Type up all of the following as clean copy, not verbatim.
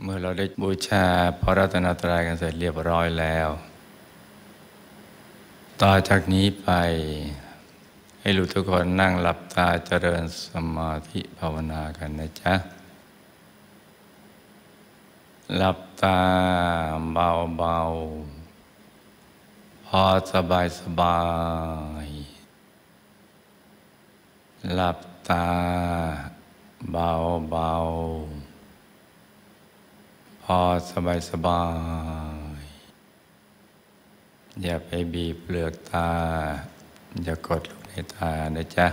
เมื่อเราได้บูชาพระรัตนตรัยกันเสร็จเรียบร้อยแล้วต่อจากนี้ไปให้ลูกทุกคนนั่งหลับตาเจริญสมาธิภาวนากันนะจ๊ะหลับตาเบาๆพอสบายหลับตาเบาๆพอสบายอย่าไปบีบเปลือกตาอย่ากดลูกในตานะจ๊ะ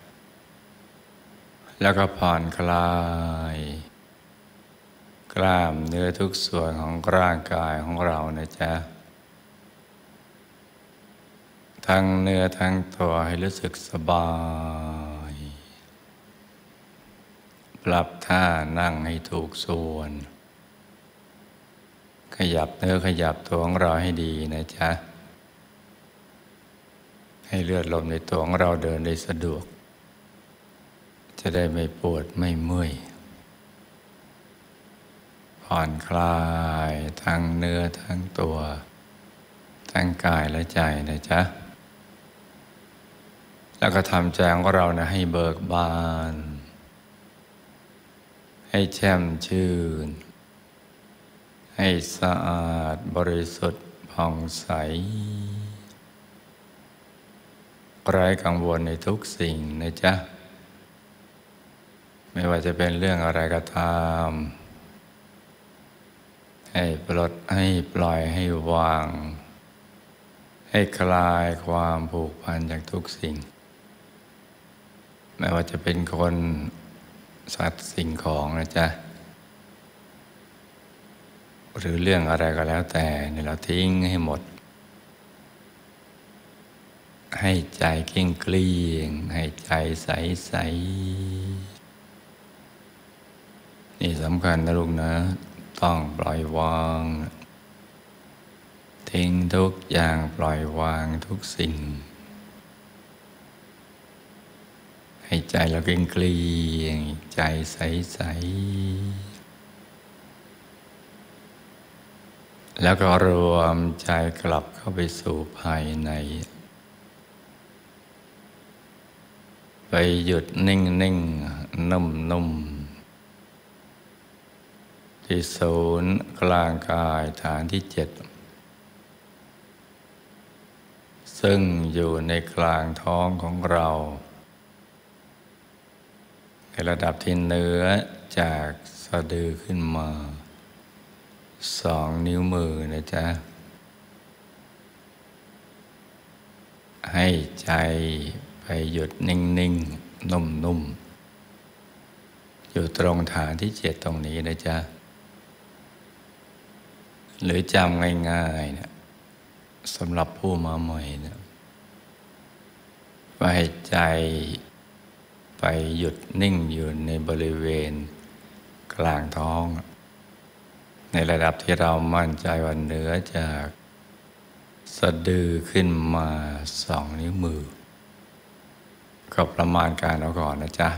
แล้วก็ผ่อนคลายกล้ามเนื้อทุกส่วนของร่างกายของเรานะจ๊ะทั้งเนื้อทั้งตัวให้รู้สึกสบายปรับท่านั่งให้ถูกส่วนขยับเนื้อขยับตัวของเราให้ดีนะจ๊ะให้เลือดลมในตัวของเราเดินได้สะดวกจะได้ไม่ปวดไม่เมื่อยผ่อนคลายทั้งเนื้อทั้งตัวทั้งกายและใจนะจ๊ะแล้วก็ทำใจของเรานะให้เบิกบานให้แช่มชื่นให้สะอาดบริสุทธิ์ผ่องใสไร้กังวลในทุกสิ่งนะจ๊ะไม่ว่าจะเป็นเรื่องอะไรก็ตามให้ปลดให้ปล่อยให้วางให้คลายความผูกพันจากทุกสิ่งไม่ว่าจะเป็นคนสัตว์สิ่งของนะจ๊ะหรือเรื่องอะไรก็แล้วแต่เนี่ยเราทิ้งให้หมดให้ใจเกลี้ยงเกลี้ยงให้ใจใสใสนี่สำคัญนะลูกนะต้องปล่อยวางทิ้งทุกอย่างปล่อยวางทุกสิ่งให้ใจเราเกลี้ยงเกลี้ยงใจใสใสแล้วก็รวมใจกลับเข้าไปสู่ภายในไปหยุดนิ่งๆนุ่มๆที่ศูนย์กลางกายฐานที่7ซึ่งอยู่ในกลางท้องของเราในระดับที่เหนือจากสะดือขึ้นมา2 นิ้วมือนะจ๊ะให้ใจไปหยุดนิ่งๆนุ่มๆอยู่ตรงฐานที่7ตรงนี้นะจ๊ะหรือจำง่ายๆเนี่ยสำหรับผู้มาใหม่เนี่ยว่าให้ใจไปหยุดนิ่งอยู่ในบริเวณกลางท้องในระดับที่เรามั่นใจว่าเหนือจากสะดือขึ้นมา2 นิ้วมือก็ประมาณการเอาก่อนนะจ๊ะ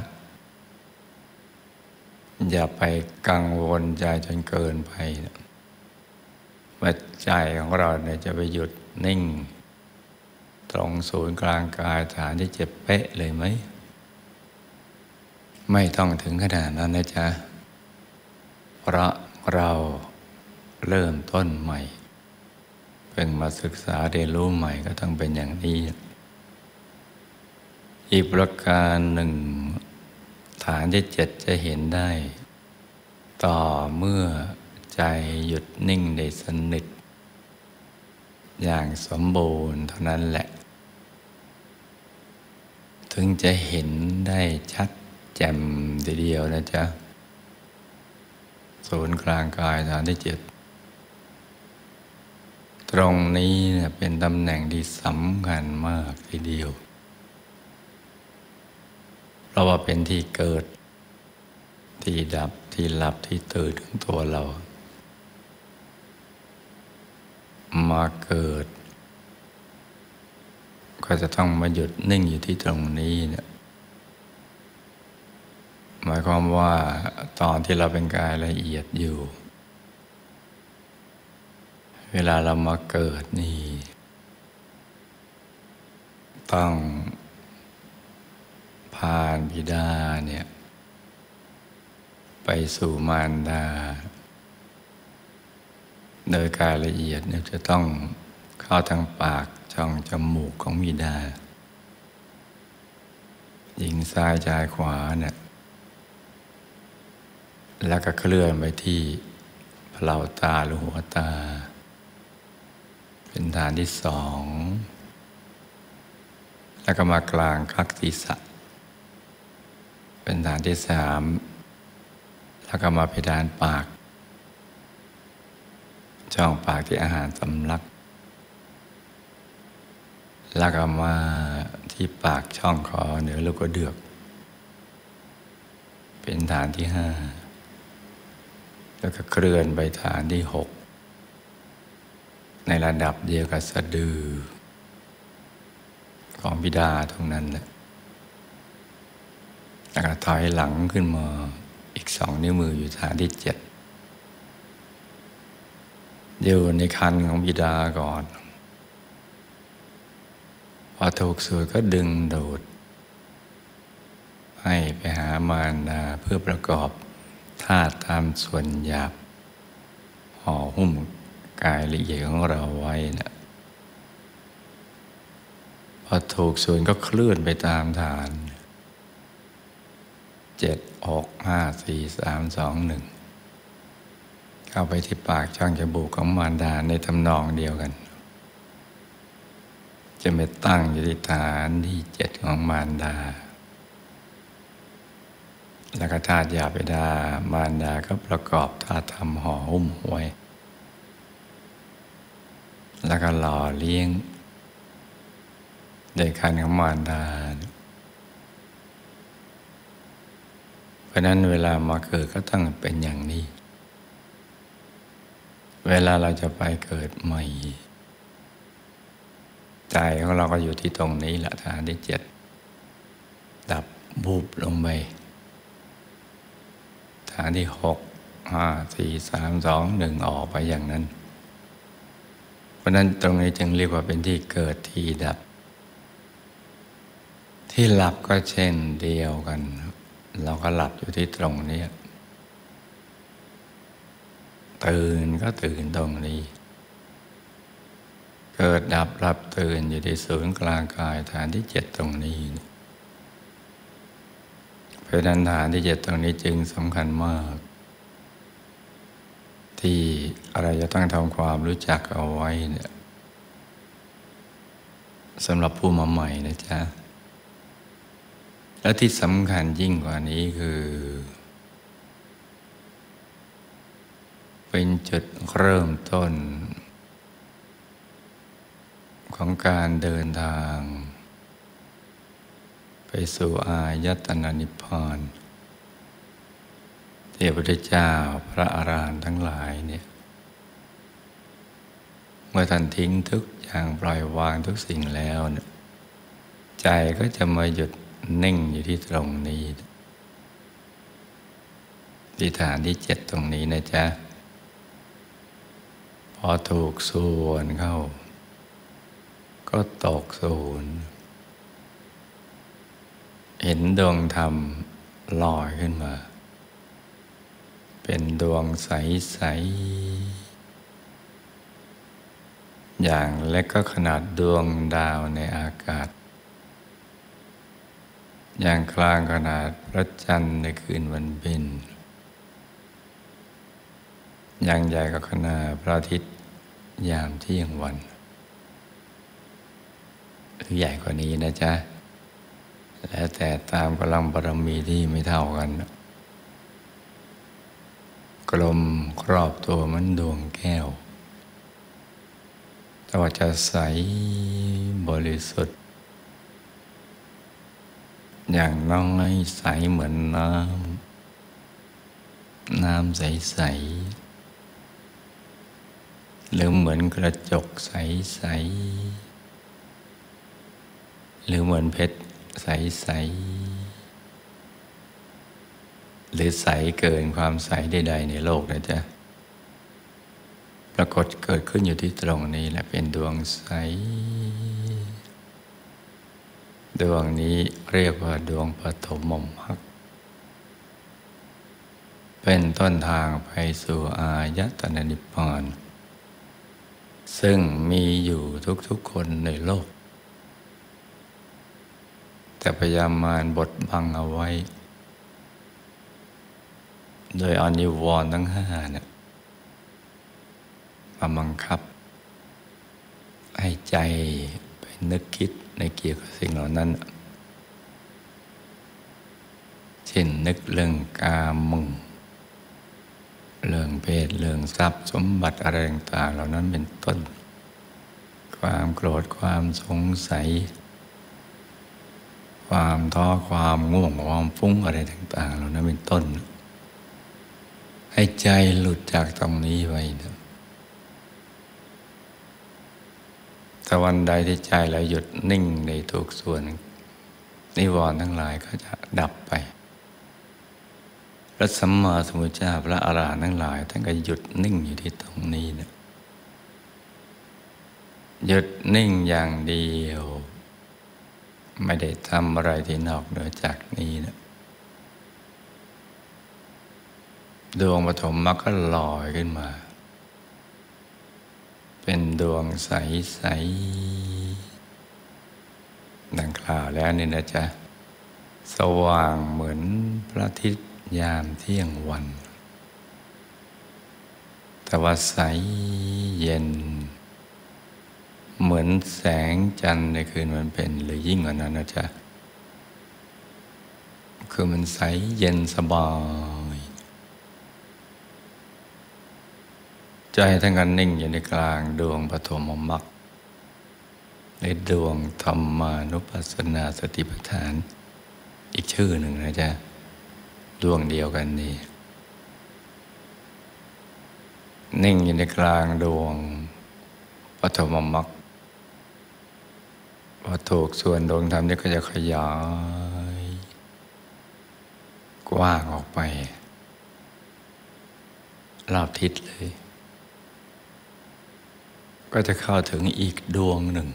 อย่าไปกังวลใจจนเกินไปว่าใจของเราเนี่ยจะไปหยุดนิ่งตรงศูนย์กลางกายฐานที่7เป๊ะเลยไหมไม่ต้องถึงขนาดนั้นนะจ๊ะเพราะเราเริ่มต้นใหม่เพิ่งมาศึกษาเรียนรู้ใหม่ก็ต้องเป็นอย่างนี้อีกประการหนึ่งฐานที่7จะเห็นได้ต่อเมื่อใจหยุดนิ่งได้สนิทอย่างสมบูรณ์เท่านั้นแหละถึงจะเห็นได้ชัดแจ่มทีเดียวนะจ๊ะศูนย์กลางกายฐานที่7ตรงนี้เนี่ยเป็นตำแหน่งที่สำคัญมากทีเดียวเพราะว่าเป็นที่เกิดที่ดับที่หลับที่ตื่นของตัวเรามาเกิดก็จะต้องมาหยุดนิ่งอยู่ที่ตรงนี้เนี่ยหมายความว่าตอนที่เราเป็นกายละเอียดอยู่เวลาเรามาเกิดนี่ต้องพาบิดาเนี่ยไปสู่มารดาโดยการละเอียดเนี่ยจะต้องเข้าทางปากช่องจมูกของบิดาหญิงซ้ายชายขวาเนี่ยแล้วก็เคลื่อนไปที่เปล่าตาหรือหัวตาเป็นฐานที่สองแล้วก็มากลางคักศีรษะเป็นฐานที่สามแล้วก็มาเพดานปากช่องปากที่อาหารสำลักแล้วก็มาที่ปากช่องคอเหนือลูกกระเดือกเป็นฐานที่ห้าแล้วก็เคลื่อนไปฐานที่หกในระดับเดียวกับสะดือของบิดาตรงนั้นแหละแล้วก็ถอยหลังขึ้นมาอีกสองนิ้วมืออยู่ฐานที่เจ็ดอยู่ในครรภ์ของบิดาก่อนพอถูกสูดก็ดึงดูดให้ไปหามารดาเพื่อประกอบธาตุตามส่วนหยาบห่อหุ้มกายละเอียดของเราไว้นะพอถูกสูดก็เคลื่อนไปตามฐาน7 6 5 4 3 2 1เข้าไปที่ปากช่องจมูกของมารดาในทำนองเดียวกันจะไปตั้งอยู่ที่ฐานที่7ของมารดาแล้วก็ธาตุหยาบบิดามารดาก็ประกอบธาตุธรรมห่อหุ้มไว้แล้วก็หล่อเลี้ยงโดยการของมารดาเพราะนั้นเวลามาเกิดก็ต้องเป็นอย่างนี้เวลาเราจะไปเกิดใหม่ใจของเราก็อยู่ที่ตรงนี้แหละฐานที่7ดับบูบลงไปฐานที่6 5 4 3 2 1ออกไปอย่างนั้นเพราะนั้นตรงนี้จึงเรียกว่าเป็นที่เกิดที่ดับที่หลับก็เช่นเดียวกันเราก็หลับอยู่ที่ตรงนี้ตื่นก็ตื่นตรงนี้เกิดดับหลับตื่นอยู่ที่ศูนย์กลางกายฐานที่7ตรงนี้เพราะนั้นฐานที่7ตรงนี้จึงสำคัญมากที่อะไรจะต้องทำความรู้จักเอาไว้เนี่ยสำหรับผู้มาใหม่นะจ๊ะและที่สำคัญยิ่งกว่านี้คือเป็นจุดเริ่มต้นของการเดินทางไปสู่อายตนะนิพพานที่พระพุทธเจ้าพระอรหันต์ทั้งหลายเนี่ยเมื่อท่านทิ้งทุกอย่างปล่อยวางทุกสิ่งแล้วเนี่ยใจก็จะมาหยุดนิ่งอยู่ที่ตรงนี้ที่ฐานที่7ตรงนี้นะจ๊ะพอถูกส่วนเข้าก็ตกศูนย์เห็นดวงธรรมลอยขึ้นมาเป็นดวงใสๆอย่างเล็กก็ขนาดดวงดาวในอากาศอย่างกลางขนาดพระจันทร์ในคืนวันเพ็ญอย่างใหญ่ก็ขนาดพระอาทิตย์ยามเที่ยงวันหรือใหญ่กว่านี้นะจ๊ะแล้วแต่ตามกำลังบารมีที่ไม่เท่ากันกลมครอบตัวมันดวงแก้วแต่ว่าจะใสบริสุทธิ์อย่างน้อยใสเหมือนน้ำใสๆหรือเหมือนกระจกใสๆหรือเหมือนเพชรใสๆหรือใสเกินความใสใดๆในโลกนะจ๊ะเพรากฏเกิดขึ้นอยู่ที่ตรงนี้และเป็นดวงใสดวงนี้เรียกว่าดวงปฐมมรรคเป็นต้นทางไปสู่อายตนะนิพพานซึ่งมีอยู่ทุกๆคนในโลกแต่พยายามมารบดบังเอาไว้โดยเอานิวรณ์ทั้งห้าเนี่ยมาบังคับให้ใจไปนึกคิดในเกี่ยวกับสิ่งเหล่านั้นเช่นนึกเรื่องกามงเรื่องเพศเรื่องทรัพย์สมบัติอะไรต่างๆเหล่านั้นเป็นต้นความโกรธความสงสัยความท้อความง่วงความฟุ้งอะไรต่างๆเหล่านั้นเป็นต้นให้ใจหลุดจากตรงนี้ไว้นะแต่วันใดที่ใจเราหยุดนิ่งในทุกส่วนนิวรณ์ทั้งหลายก็จะดับไปพระสัมมาสัมพุทธเจ้าพระอรหันต์ทั้งหลายท่านก็หยุดนิ่งอยู่ที่ตรงนี้นะหยุดนิ่งอย่างเดียวไม่ได้ทำอะไรที่นอกเหนือจากนี้นะดวงปฐมมรรคก็ลอยขึ้นมาเป็นดวงใสๆดังกล่าวแล้วนี่นะจ๊ะสว่างเหมือนพระอาทิตย์ยามเที่ยงวันแต่ว่าใสเย็นเหมือนแสงจันทร์ในคืนวันเพ็ญหรือยิ่งกว่านั้นนะจ๊ะคือมันใสเย็นสบายใจทั้งกันนิ่งอยู่ในกลางดวงปฐมมรรคในดวงธรรมานุปัสสนาสติปัฏฐานอีกชื่อหนึ่งนะจ๊ะดวงเดียวกันนี่นิ่งอยู่ในกลางดวงปฐมมรรคพอถูกส่วนดวงธรรมนี้ก็จะขยายกว้างออกไปรอบทิศเลยก็จะเข้าถึงอีกดวงหนึ่ง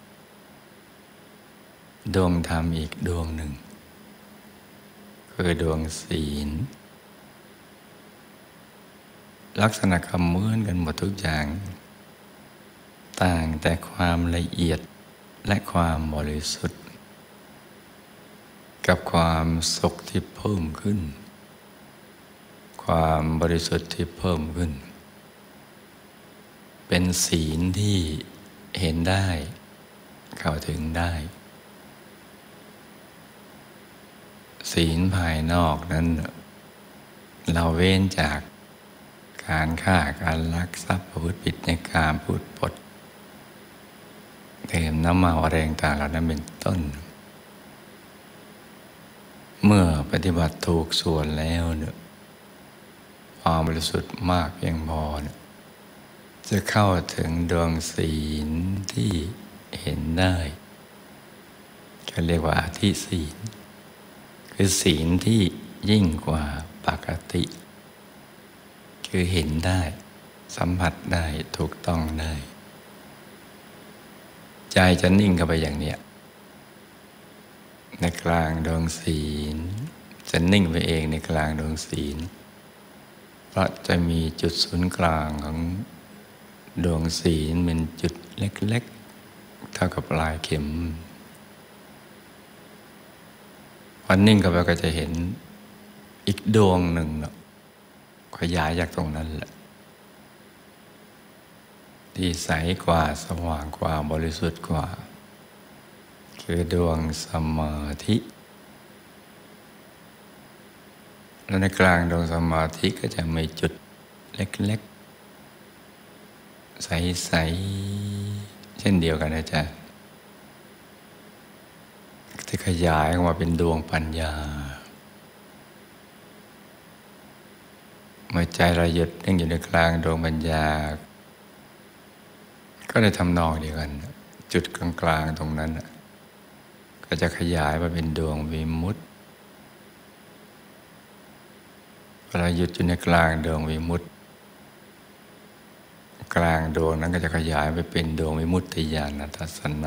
ดวงธรรมอีกดวงหนึ่งคือดวงศีลลักษณะคำเหมือนกันหมดทุกอย่างต่างแต่ความละเอียดและความบริสุทธิ์กับความสุขที่เพิ่มขึ้นความบริสุทธิ์ที่เพิ่มขึ้นเป็นศีลที่เห็นได้เข้าถึงได้ศีลภายนอกนั้นเราเว้นจากการฆ่าการลักทรัพย์ประพฤติผิดในกามพูดปดดื่มน้ำเมาอะไรต่างๆเหล่านั้นเป็นต้นเมื่อปฏิบัติถูกส่วนแล้วเนี่ยความบริสุทธิ์มากเพียงพอเนี่ยจะเข้าถึงดวงศีลที่เห็นได้เขาเรียกว่าอธิศีลคือศีลที่ยิ่งกว่าปกติคือเห็นได้สัมผัสได้ถูกต้องได้ใจจะนิ่งเข้าไปอย่างเนี้ยในกลางดวงศีลจะนิ่งไปเองในกลางดวงศีลเพราะจะมีจุดศูนย์กลางของดวงศีลเป็นจุดเล็กๆเท่ากับปลายเข็มพอนิ่งเข้าไปก็จะเห็นอีกดวงหนึ่งขยายจากตรงนั้นแหละที่ใสกว่าสว่างกว่าบริสุทธิ์กว่าคือดวงสมาธิแล้วในกลางดวงสมาธิก็จะมีจุดเล็กๆใสๆเช่นเดียวกันนะจ๊ะที่ขยายออกมาเป็นดวงปัญญาเมื่อใจเราหยุดนิ่งอยู่ในกลางดวงปัญญาก็ได้ทำนองเดียวกันจุดกลางๆตรงนั้นก็จะขยายมาเป็นดวงวิมุตติเราหยุดอยู่ในกลางดวงวิมุตติกลางดวงนั้นก็จะขยายไปเป็นดวงวิมุตติญาณทัศนะ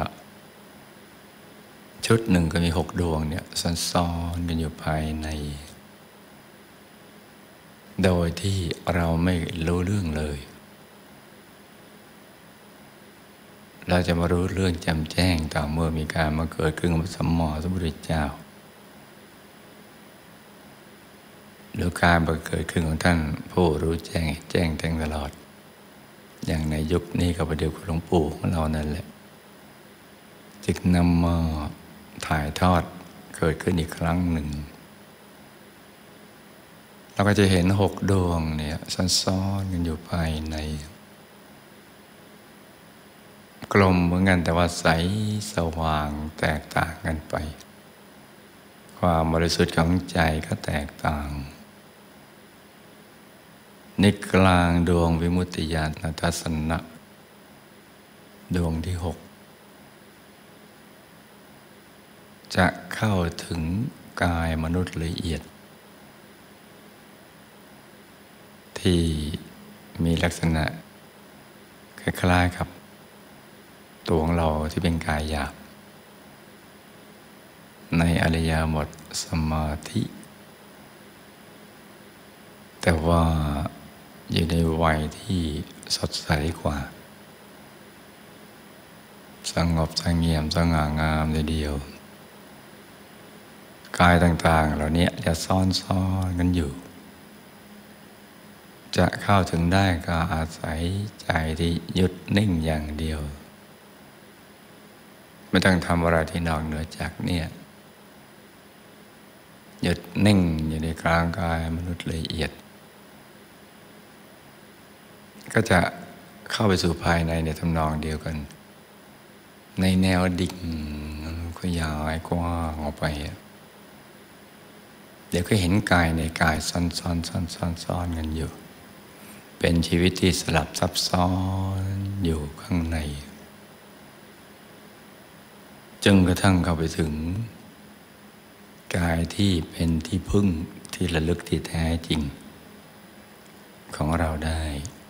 ชุดหนึ่งก็มี6 ดวงเนี่ยซ้อนๆกันอยู่ภายใน โดยที่เราไม่รู้เรื่องเลย เราจะมารู้เรื่องแจ่มแจ้งต่อเมื่อมีการมาเกิดขึ้นของพระสัมมาสัมพุทธเจ้าหรือการบังเกิดขึ้นของท่านผู้รู้แจ้งแจ้งแทงตลอดอย่างในยุคนี้กับประเดี๋ยวหลวงปู่ของเรานั่นแหละจึงนำมาถ่ายทอดเกิดขึ้นอีกครั้งหนึ่งเราก็จะเห็น6 ดวงเนี่ยซ้อนๆกันอยู่ภายในกลมเหมือนกันแต่ว่าใสสว่างแตกต่างกันไปความบริสุทธิ์ของใจก็แตกต่างในกลางดวงวิมุตติญาณทัศนะดวงที่ 6จะเข้าถึงกายมนุษย์ละเอียดที่มีลักษณะคล้ายๆกับตัวของเราที่เป็นกายหยาบในอริยบทสมาธิแต่ว่าอยู่ในวัยที่สดใสกว่าสงบเสงี่ยมสง่างามทีเดียวกายต่างๆเหล่านี้จะซ้อนกันอยู่จะเข้าถึงได้ก็อาศัยใจที่หยุดนิ่งอย่างเดียวไม่ต้องทำอะไรที่นอกเหนือจากเนี่ยหยุดนิ่งอยู่ในกลางกายมนุษย์ละเอียดก็จะเข้าไปสู่ภายในทำนองเดียวกันในแนวดิ่งขยายกว้างออกไปเดี๋ยวก็เห็นกายในกายซ้อนกันอยู่เป็นชีวิตที่สลับซับซ้อนอยู่ข้างในจนกระทั่งเข้าไปถึงกายที่เป็นที่พึ่งที่ระลึกที่แท้จริงของเราได้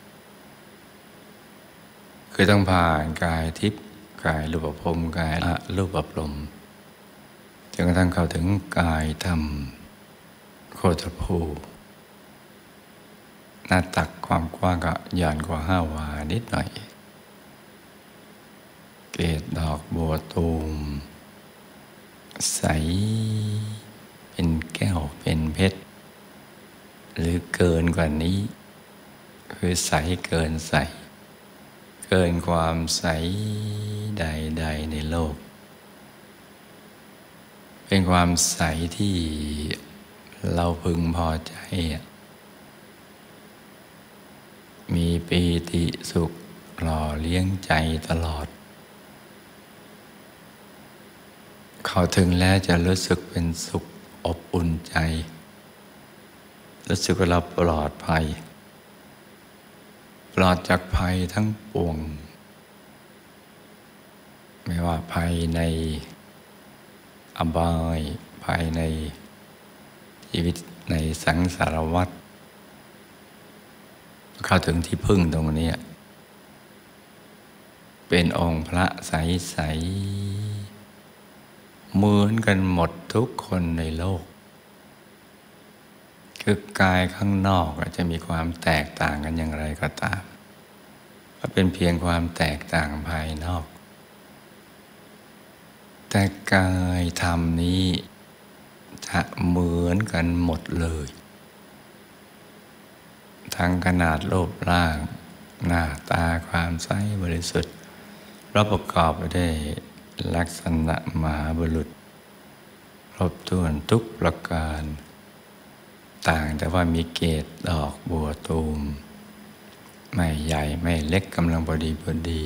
คือต้องผ่านกายทิพย์กายรูปภพกายอรูปภพจนกระทั่งเข้าถึงกายธรรมโคตรภูหน้าตักความกว้างก็หย่อนกว่า5 วานิดหน่อยเกศดอกบัวตูมใสเป็นแก้วเป็นเพชรหรือเกินกว่านี้คือใสเกินใสเกินความใสใดๆในโลกเป็นความใสที่เราพึงพอใจมีปีติสุขหล่อเลี้ยงใจตลอดเข้าถึงแล้วจะรู้สึกเป็นสุขอบอุ่นใจรู้สึกว่าเราปลอดภัยปลอดจากภัยทั้งปวงไม่ว่าภัยในอบายภัยในชีวิตในสังสารวัฏเข้าถึงที่พึ่งตรงนี้เป็นองค์พระใสๆเหมือนกันหมดทุกคนในโลกคือกายข้างนอกจะมีความแตกต่างกันอย่างไรก็ตามก็เป็นเพียงความแตกต่างภายนอกแต่กายธรรมนี้จะเหมือนกันหมดเลยทั้งขนาดรูปร่างหน้าตาความใสบริสุทธิ์ประกอบไปด้วยลักษณะมหาบุรุษครบถ้วนทุกประการต่างแต่ว่ามีเกศดอกบัวตูมไม่ใหญ่ไม่เล็กกำลังพอดี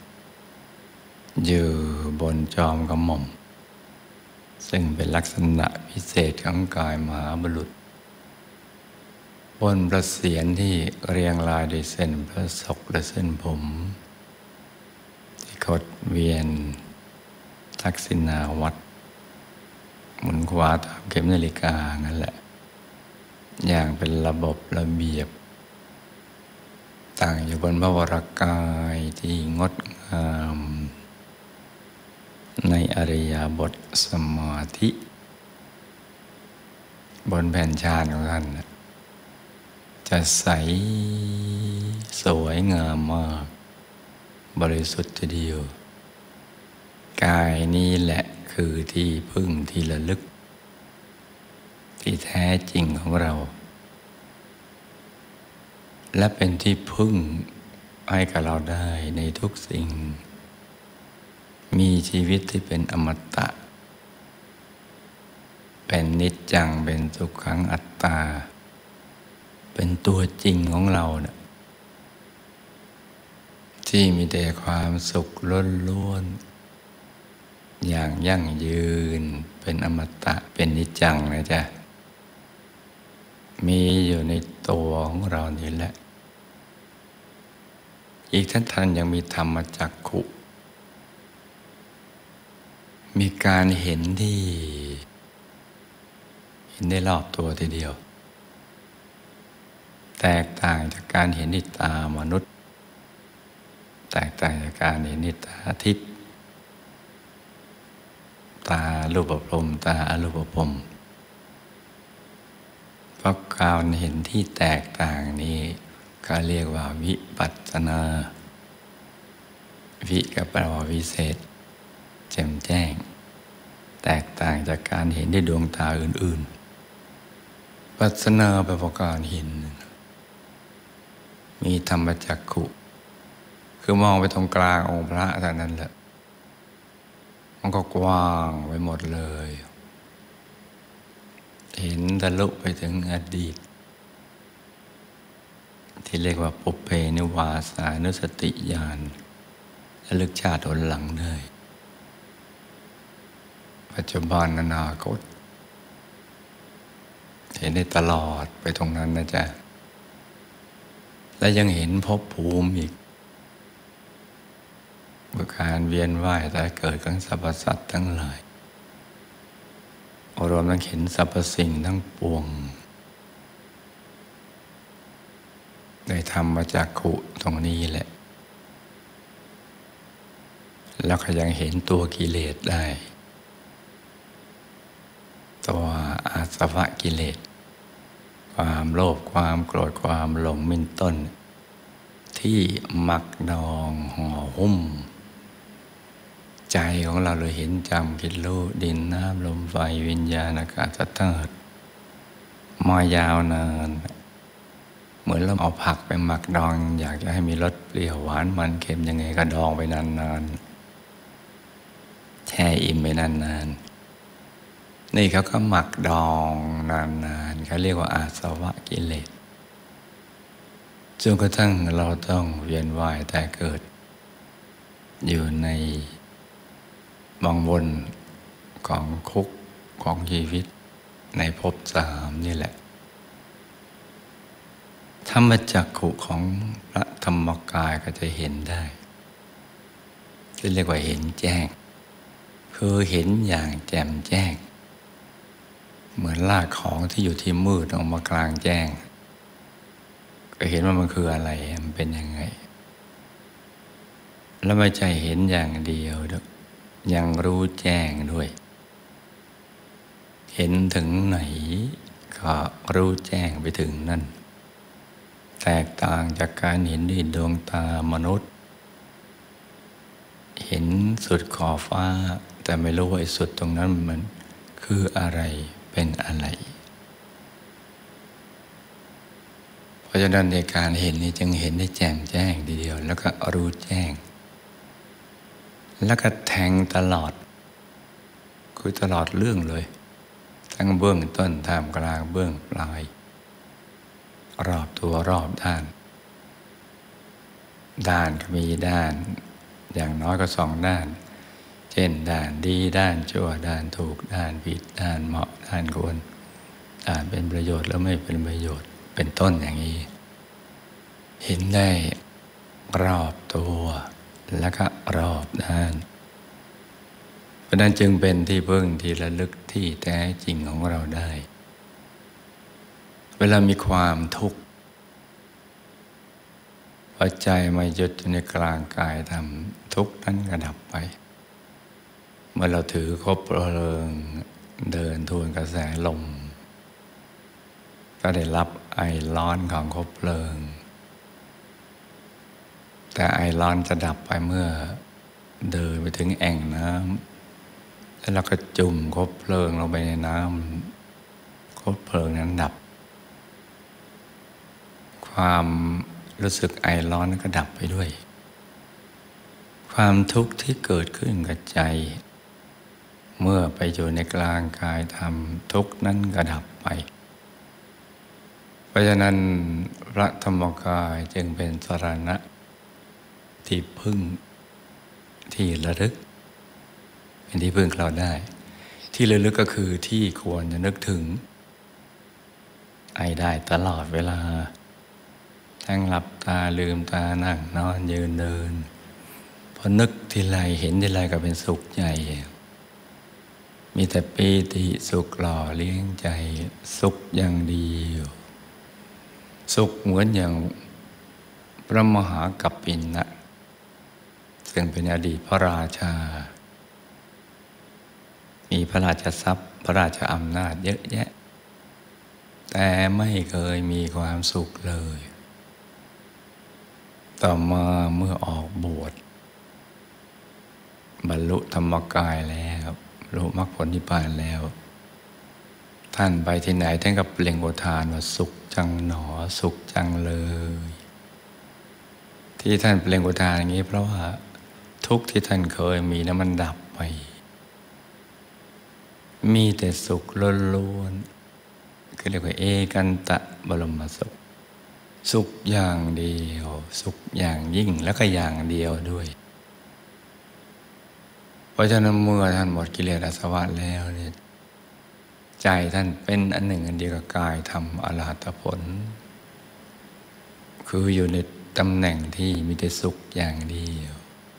อยู่บนจอมกระหม่อมซึ่งเป็นลักษณะพิเศษของกายมหาบุรุษบนพระเศียรที่เรียงรายด้วยเส้นพระศกและเส้นผมที่คดเวียนทักษิณาวัตรหมุนขวาตามเข็มนาฬิกานั่นแหละอย่างเป็นระบบระเบียบตั้งอยู่บนพระวรกายที่งดงามในอริยบทสมาธิบนแผ่นชาญของท่านจะใสสวยงามมากบริสุทธิ์ทีเดียวกายนี้แหละคือที่พึ่งที่ระลึกที่แท้จริงของเราและเป็นที่พึ่งให้กับเราได้ในทุกสิ่งมีชีวิตที่เป็นอมตะเป็นนิจจังเป็นสุขขังอัตตาเป็นตัวจริงของเราเนี่ยที่มีแต่ความสุขล้วนๆอย่างยั่งยืนเป็นอมตะเป็นนิจจังนะจ๊ะมีอยู่ในตัวของเรานี่แหละอีกท่านยังมีธรรมจักขุมีการเห็นที่เห็นได้รอบตัวทีเดียวแตกต่างจากการเห็นด้วยตามนุษย์แตกต่างจากการเห็นด้วยตาทิพย์ตารูปพรหมตาอรูปพรหมเพราะการเห็นที่แตกต่างนี้ก็เรียกว่าวิปัสสนาวิก็แปลว่าวิเศษแจ่มแจ้งแตกต่างจากการเห็นด้วยดวงตาอื่นๆปัสสนาแปลว่าการเห็นมีธรรมจักขุคือมองไปตรงกลางองค์พระเท่านั้นแหละมันก็กว้างไปหมดเลยเห็นทะลุไปถึงอดีตที่เรียกว่าปุพเพนิวาสานุสติญาณระลึกชาติหนหลังได้ปัจจุบันอนาคตเห็นได้ตลอดไปตรงนั้นนะจ๊ะและยังเห็นภพภูมิอีกบุการเวียนว่ายแต่เกิดของสรรพสัตว์ทั้งหลายรวมทั้งเห็นสรรพสิ่งทั้งปวงได้ธรรมจักขุตรงนี้แหละแล้วก็ยังเห็นตัวกิเลสได้ตัวอาสวะกิเลสความโลภความโกรธความหลงเป็นต้นที่หมักดองห่อหุ้มใจของเราเลยเห็นจำคิดรู้ดินน้ำลมไฟวิญญาณอากาศธาตุมายาวนานเหมือนเราเอาผักไปหมักดองอยากจะให้มีรสเปรี้ยวหวานมันเค็มยังไงก็ดองไปนานๆแช่อิ่มไปนานๆนี่เขาก็หมักดองนานๆเขาเรียกว่าอาสวะกิเลสจนกระทั่งเราต้องเวียนว่ายแต่เกิดอยู่ในวังวนของคุกของชีวิตในภพสามนี่แหละธรรมจักขุของพระธรรมกายก็จะเห็นได้ที่เรียกว่าเห็นแจ้งคือเห็นอย่างแจ่มแจ้งเหมือนลากของที่อยู่ที่มืดออกมากลางแจ้งก็เห็นว่ามันคืออะไรมันเป็นยังไงแล้วไม่ใช่เห็นอย่างเดียวด้วยยังรู้แจ้งด้วยเห็นถึงไหนก็รู้แจ้งไปถึงนั่นแตกต่างจากการเห็นด้วยดวงตามนุษย์เห็นสุดขอบฟ้าแต่ไม่รู้ว่าไอ้สุดตรงนั้นมันคืออะไรเป็นอะไรเพราะฉะนั้นในการเห็นนี้จึงเห็นได้แจ่มแจ้งทีเดียวแล้วก็รู้แจ้งแล้วก็แทงตลอดคือตลอดเรื่องเลยทั้งเบื้องต้นท่ามกลางเบื้องปลายรอบตัวรอบด้านก็มีด้านอย่างน้อยก็2 ด้านเช่นด้านดีด้านชั่วด้านถูกด้านผิดด้านเหมาะด้านควรด้านเป็นประโยชน์แล้วไม่เป็นประโยชน์เป็นต้นอย่างนี้เห็นได้รอบตัวแล้วก็รอบด้านเพราะนั้นจึงเป็นที่พึ่งที่ระลึกที่แท้จริงของเราได้เวลามีความทุกข์พอใจมาหยุดอยู่ในกลางกายทำทุกข์นั้นก็ดับไปเมื่อเราถือคบเพลิงเดินทวนกระแสลมก็ได้รับไอร้อนของคบเพลิงแต่ไอร้อนจะดับไปเมื่อเดินไปถึงแอ่งน้ำแล้วเราก็จุ่มคบเพลิงลงไปในน้ำคบเพลิงนั้นดับความรู้สึกไอร้อนก็ดับไปด้วยความทุกข์ที่เกิดขึ้นกับใจเมื่อไปอยู่ในกลางกายธรรมทุกข์นั้นก็ดับไปเพราะฉะนั้นพระธรรมกายจึงเป็นสรณะที่พึ่งที่ระลึกเป็นที่พึ่งเราได้ที่ระลึกก็คือที่ควรจะนึกถึงไอได้ตลอดเวลาทั้งหลับตาลืมตานั่งนอนยืนเดินพอนึกทีไรเห็นทีไรก็เป็นสุขใหญ่มีแต่ปีติสุขหล่อเลี้ยงใจสุขอย่างเดียวสุขเหมือนอย่างพระมหากัปปินะซึ่งเป็นอดีตพระราชามีพระราชทรัพย์พระราชอำนาจเยอะแยะแต่ไม่เคยมีความสุขเลยต่อมาเมื่อออกบวชบรรลุธรรมกายแล้วบรรลุมรรคผลนิพพานแล้วท่านไปที่ไหนท่านก็เปล่งอุทานว่าสุขจังหนอสุขจังเลยที่ท่านเปล่งอุทานอย่างนี้เพราะว่าทุกข์ที่ท่านเคยมีนั้นมันดับไปมีแต่สุขล้วนๆคือเรียกว่าเอกันตะบรมสุขสุขอย่างเดียวสุขอย่างยิ่งแล้วก็อย่างเดียวด้วยเพราะฉะนั้นเมื่อท่านหมดกิเลสอาสวะแล้วเนี่ยใจท่านเป็นอันหนึ่งอันเดียวกับกายธรรมอรหัตผลคืออยู่ในตำแหน่งที่มีแต่สุขอย่างเดียว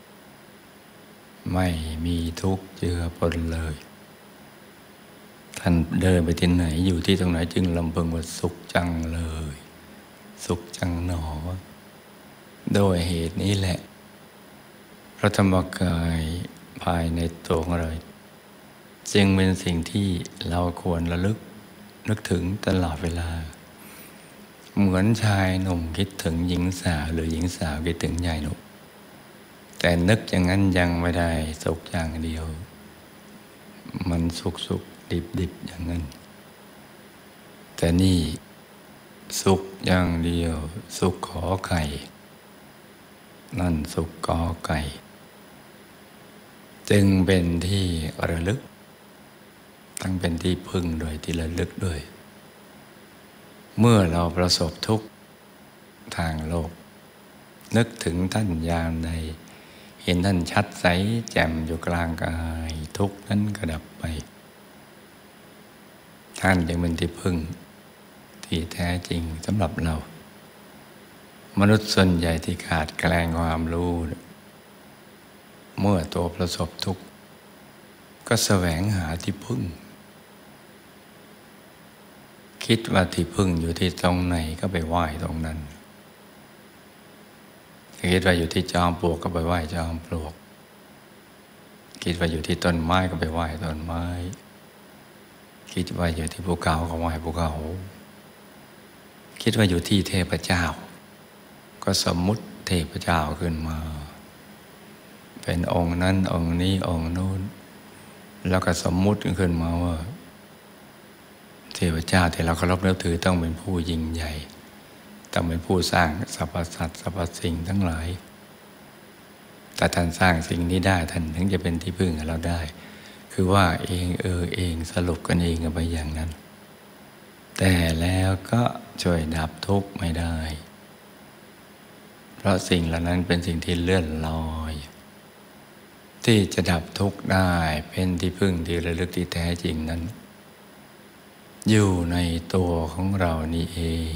ไม่มีทุกข์เจือปนเลยท่านเดินไปที่ไหนอยู่ที่ตรงไหนจึงลำพึงว่าสุขจังเลยสุขจังหนอโดยเหตุนี้แหละพระธรรมกายภายในตัวของเราจึงเป็นสิ่งที่เราควรระลึกนึกถึงตลอดเวลาเหมือนชายหนุ่มคิดถึงหญิงสาวหรือหญิงสาวคิดถึงชายหนุ่มแต่นึกอย่างนั้นยังไม่ได้สุขอย่างเดียวมันสุขดิบอย่างนั้นแต่นี่สุขอย่างเดียวสุขขอไข่นั่นสุขกอไก่จึงเป็นที่ระลึกทั้งเป็นที่พึ่งโดยที่ระลึกด้วยเมื่อเราประสบทุกข์ทางโลกนึกถึงท่านยามใดเห็นท่านชัดใสแจ่มอยู่กลางกายทุกข์นั้นก็ดับไปท่านจึงเป็นที่พึ่งที่แท้จริงสำหรับเรามนุษย์ส่วนใหญ่ที่ขาดแคลนความรู้เมื่อตัวประสบทุกข์ก็แสวงหาที่พึ่งคิดว่าที่พึ่งอยู่ที่ตรงไหนก็ไปไหว้ตรงนั้นคิดว่าอยู่ที่จอมปลวกก็ไปไหว้จอมปลวกคิดว่าอยู่ที่ต้นไม้ก็ไปไหว้ต้นไม้คิดว่าอยู่ที่ภูเขาก็ไหว้ภูเขาคิดว่าอยู่ที่เทพเจ้าก็สมมุติเทพเจ้าขึ้นมาเป็นองค์นั้นองค์นี้องค์นู้นแล้วก็สมมุติขึ้นมาว่าเทพเจ้าที่เราเคารพนับถือต้องเป็นผู้ยิ่งใหญ่ต้องเป็นผู้สร้างสรรพสัตว์สรรพสิ่งทั้งหลายแต่ท่านสร้างสิ่งนี้ได้ท่านถึงจะเป็นที่พึ่งให้เราได้คือว่าเองสรุปกันเองไปอย่างนั้นแต่แล้วก็ช่วยดับทุกข์ไม่ได้เพราะสิ่งเหล่านั้นเป็นสิ่งที่เลื่อนลอยที่จะดับทุกข์ได้เป็นที่พึ่งที่ระลึกที่แท้จริงนั้นอยู่ในตัวของเรานี่เอง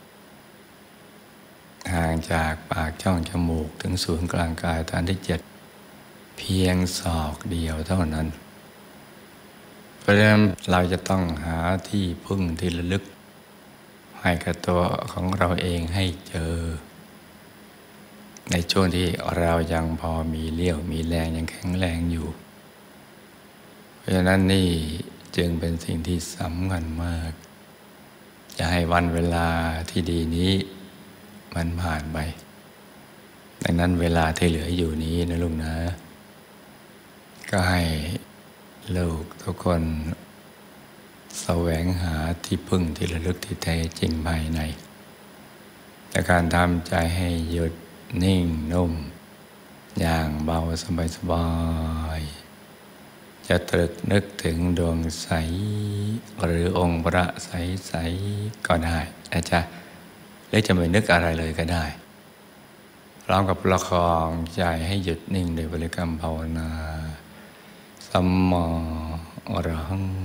ห่างจากปากช่องจมูกถึงศูนย์กลางกายฐานที่ 7เพียงศอกเดียวเท่านั้นเพราะฉะนั้นเราจะต้องหาที่พึ่งที่ระลึกให้กับตัวของเราเองให้เจอในช่วงที่เรายังพอมีเลี้ยวมีแรงยังแข็งแรงอยู่ เพราะฉะนั้นนี่จึงเป็นสิ่งที่สำคัญมากจะให้วันเวลาที่ดีนี้มันผ่านไปดังนั้นเวลาที่เหลืออยู่นี้นะลูกนะก็ให้ลูกทุกคนแสวงหาที่พึ่งที่ระลึกที่แท้จริงภายในแต่การทำใจให้หยุดนิ่งนุ่มอย่างเบาสบายๆจะตรึกนึกถึงดวงใสหรือองค์พระใสๆก็ได้นะจ๊ะหรือจะไม่นึกอะไรเลยก็ได้พร้อมกับประคองใจให้หยุดนิ่งโดยบริกรรมภาวนาสัมมาอรหัง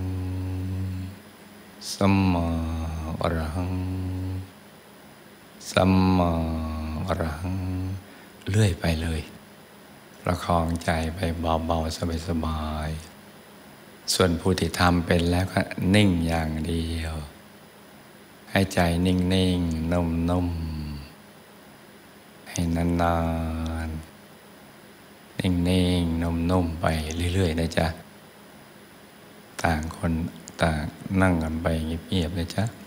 สัมมาอรหังสัมมาอรหังเรื่อยไปเลยประคองใจไปเบาๆสบายๆส่วนผู้ที่ทำเป็นแล้วก็นิ่งอย่างเดียวให้ใจนิ่งๆนุ่มๆให้นานๆนิ่งๆนุ่มๆไปเรื่อยๆนะจ๊ะต่างคนต่างนั่งกันไปเงียบๆนะจ๊ะ